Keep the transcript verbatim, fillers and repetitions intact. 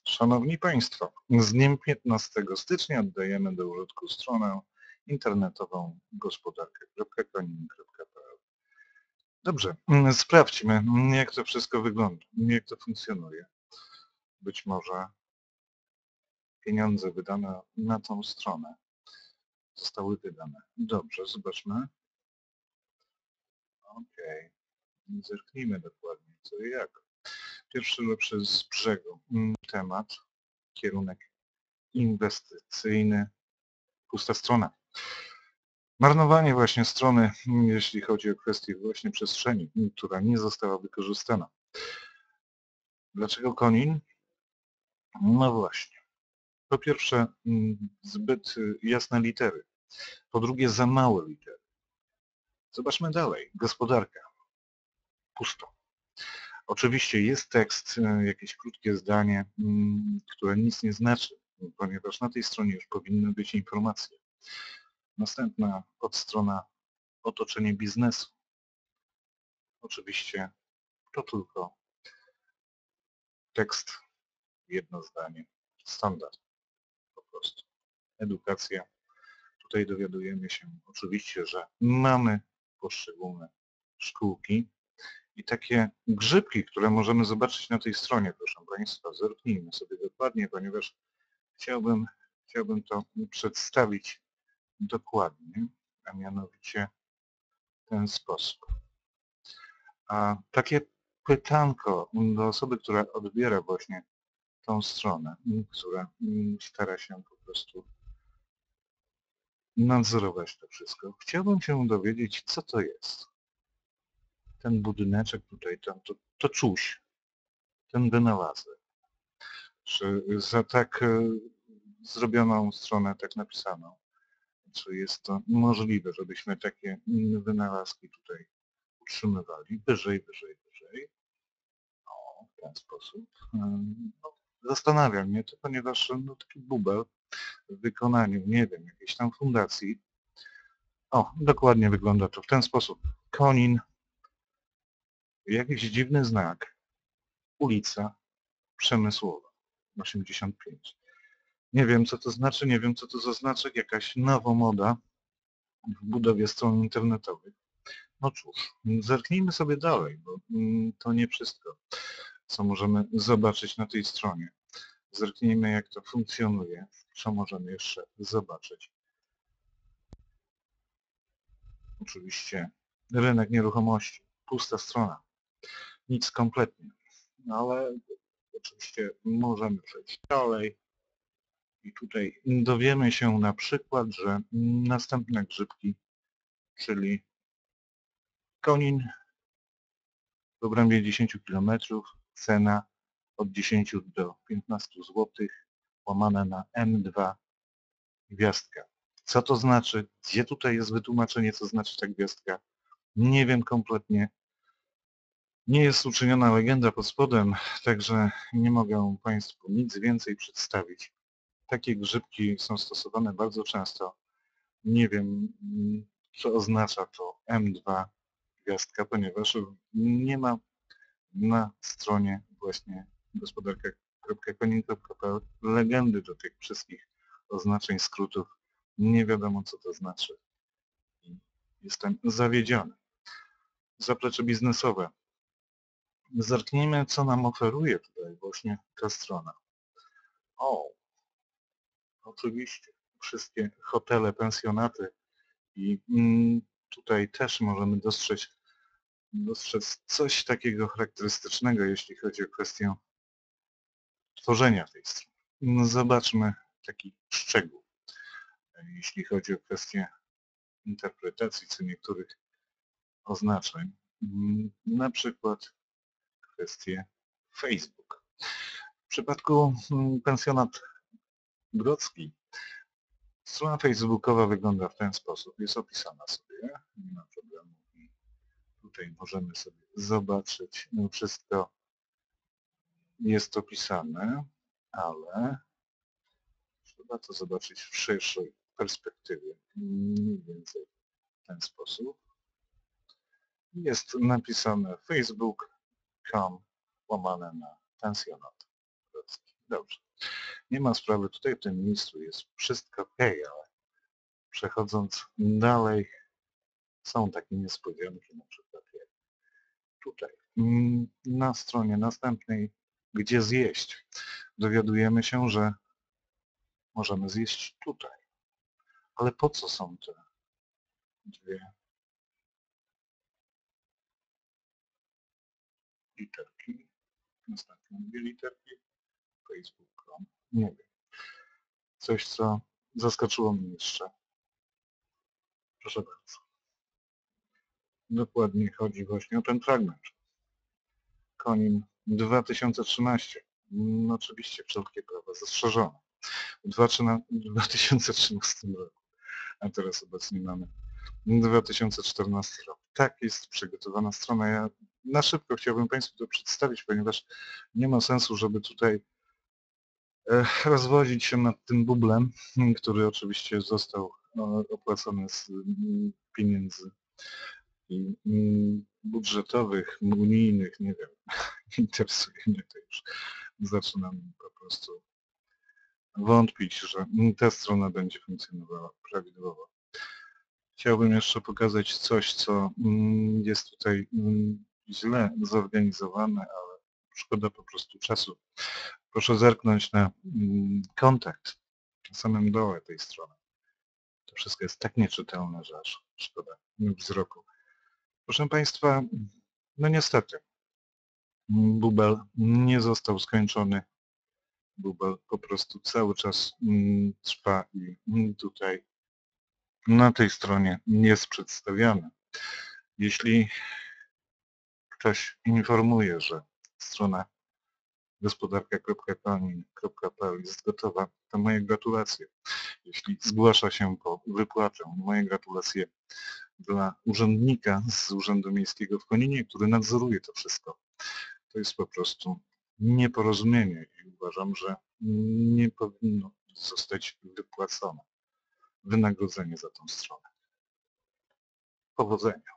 Szanowni Państwo, z dniem piętnastego stycznia oddajemy do użytku stronę internetową gospodarka kropka konin kropka p l. Dobrze, sprawdźmy, jak to wszystko wygląda, jak to funkcjonuje. Być może pieniądze wydane na tą stronę zostały wydane. Dobrze, zobaczmy. Ok, zerknijmy dokładnie co i jak. Pierwszy lepszy z brzegu temat, kierunek inwestycyjny, pusta strona. Marnowanie właśnie strony, jeśli chodzi o kwestię właśnie przestrzeni, która nie została wykorzystana. Dlaczego konin? No właśnie. Po pierwsze zbyt jasne litery. Po drugie za małe litery. Zobaczmy dalej. Gospodarka. Pusto. Oczywiście jest tekst, jakieś krótkie zdanie, które nic nie znaczy, ponieważ na tej stronie już powinny być informacje. Następna podstrona otoczenie biznesu. Oczywiście to tylko tekst, jedno zdanie, standard po prostu. Edukacja. Tutaj dowiadujemy się oczywiście, że mamy poszczególne szkółki i takie grzybki, które możemy zobaczyć na tej stronie, proszę Państwa, zerknijmy sobie dokładnie, ponieważ chciałbym, chciałbym to przedstawić dokładnie, a mianowicie w ten sposób. A takie pytanko do osoby, która odbiera właśnie tą stronę, która stara się po prostu nadzorować to wszystko. Chciałbym się dowiedzieć, co to jest. Ten budyneczek tutaj, tam, to, to czuś, ten wynalazek. Czy za tak zrobioną stronę, tak napisaną, czy jest to możliwe, żebyśmy takie wynalazki tutaj utrzymywali wyżej, wyżej, wyżej. O, w ten sposób. No, zastanawia mnie to, ponieważ no, taki bubel w wykonaniu, nie wiem, jakiejś tam fundacji. O, dokładnie wygląda to w ten sposób. Konin, jakiś dziwny znak, ulica Przemysłowa, osiemdziesiąt pięć. Nie wiem, co to znaczy, nie wiem, co to za znaczek, jakaś nowomoda w budowie stron internetowych. No cóż, zerknijmy sobie dalej, bo to nie wszystko, co możemy zobaczyć na tej stronie. Zerknijmy, jak to funkcjonuje, co możemy jeszcze zobaczyć. Oczywiście rynek nieruchomości, pusta strona, nic kompletnie, no ale oczywiście możemy przejść dalej i tutaj dowiemy się na przykład, że następne grzybki, czyli Konin w obrębie dziesięciu kilometrów, cena od dziesięciu do piętnastu złotych, łamane na M dwa gwiazdka. Co to znaczy? Gdzie tutaj jest wytłumaczenie, co znaczy ta gwiazdka? Nie wiem kompletnie. Nie jest uczyniona legenda pod spodem, także nie mogę Państwu nic więcej przedstawić. Takie grzybki są stosowane bardzo często. Nie wiem, co oznacza to M dwa gwiazdka, ponieważ nie ma na stronie właśnie gospodarka kropka konin kropka p l legendy do tych wszystkich oznaczeń, skrótów. Nie wiadomo, co to znaczy. Jestem zawiedziony. Zaplecze biznesowe. Zerknijmy, co nam oferuje tutaj właśnie ta strona. O, oczywiście wszystkie hotele, pensjonaty i tutaj też możemy dostrzec, dostrzec coś takiego charakterystycznego, jeśli chodzi o kwestię tworzenia tej strony. Zobaczmy taki szczegół, jeśli chodzi o kwestię interpretacji co niektórych oznaczeń, na przykład kwestię Facebook. W przypadku pensjonat Grodzki strona facebookowa wygląda w ten sposób, jest opisana sobie, nie ma problemu i tutaj możemy sobie zobaczyć, no wszystko jest opisane, ale trzeba to zobaczyć w szerszej perspektywie, mniej więcej w ten sposób. Jest napisane facebook kropka com łamane na pensjonat Grodzki. Dobrze. Nie ma sprawy, tutaj w tym miejscu jest wszystko ok, ale przechodząc dalej są takie niespodzianki, na przykład jak tutaj. Mm, Na stronie następnej, gdzie zjeść, dowiadujemy się, że możemy zjeść tutaj. Ale po co są te dwie literki? Następne dwie literki. Facebook kropka com. Nie wiem. Coś, co zaskoczyło mnie jeszcze. Proszę bardzo. Dokładnie chodzi właśnie o ten fragment. Konin dwa tysiące trzynaście. No, oczywiście wszelkie prawa zastrzeżone. W dwa tysiące trzynastym roku, a teraz obecnie mamy dwa tysiące czternasty rok. Tak jest przygotowana strona. Ja na szybko chciałbym Państwu to przedstawić, ponieważ nie ma sensu, żeby tutaj rozwodzić się nad tym bublem, który oczywiście został opłacony z pieniędzy budżetowych, unijnych, nie wiem, interesuje mnie to już. Zaczynam po prostu wątpić, że ta strona będzie funkcjonowała prawidłowo. Chciałbym jeszcze pokazać coś, co jest tutaj źle zorganizowane, ale szkoda po prostu czasu. Proszę zerknąć na kontakt na samym dole tej strony. To wszystko jest tak nieczytelne, że aż szkoda wzroku. Proszę Państwa, no niestety, bubel nie został skończony. Bubel po prostu cały czas trwa i tutaj na tej stronie jest przedstawiany. Jeśli ktoś informuje, że strona gospodarka kropka konin kropka p l jest gotowa, to moje gratulacje. Jeśli zgłasza się po wypłatę, moje gratulacje dla urzędnika z Urzędu Miejskiego w Koninie, który nadzoruje to wszystko. To jest po prostu nieporozumienie i uważam, że nie powinno zostać wypłacone wynagrodzenie za tą stronę. Powodzenia.